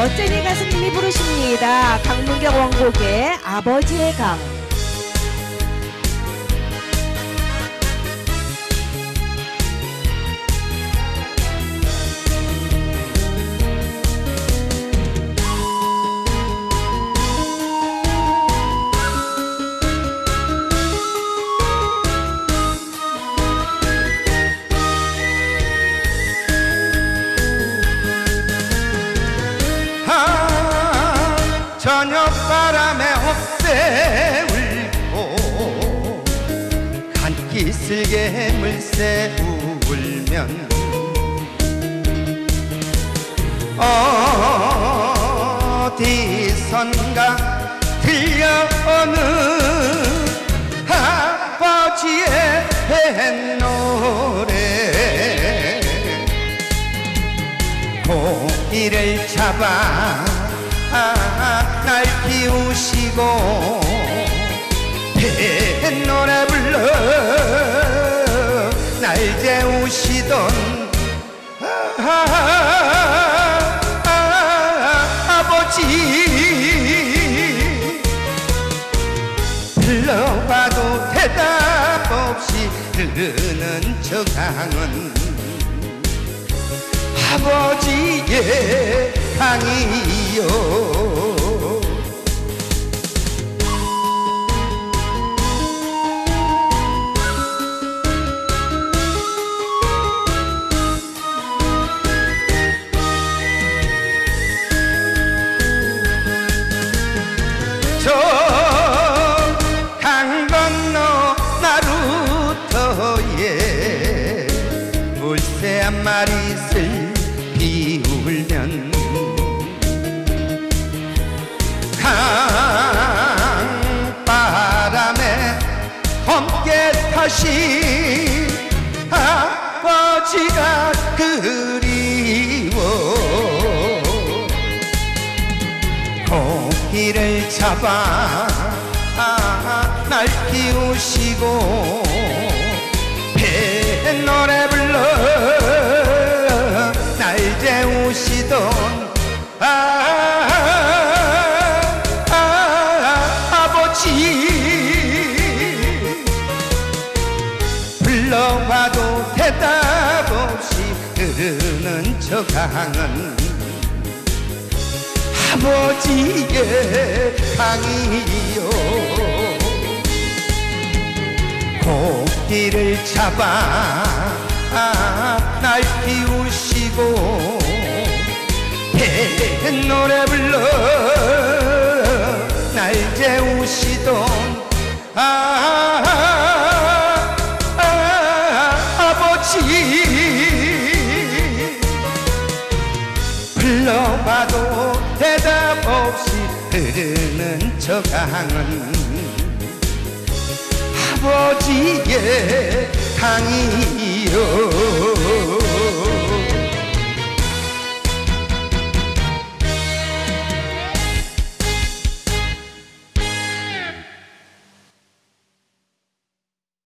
여전히 가수님이 부르십니다. 강문경 원곡의 아버지의 강. 저녁 바람에 옥새 울고 간기 쓸개 물새 울면 어디선가 들려오는 아버지의 뱃노래 고기를 잡아 날 키우시고 뱃노래 불러 날 재우시던 아버지 불러봐도 대답 없이 흐르는 저 강은 아버지의 강이요. 저 강 건너 나루터에 물새 한 마리 슬피 울면 강바람에 함께 타신 아버지가 그리워 고기를 잡아 날 키우시고 뱃노래 불러 날 재우시던 아버지 불러봐도 대답 없이 흐르는 저 강은 아버지의 강이요. 고기를 잡아 날 키우시고 뱃노래 불러 날 재우시던 아버지 불러봐도 대답 없이 흐르는 저 강은 아버지의 강이요.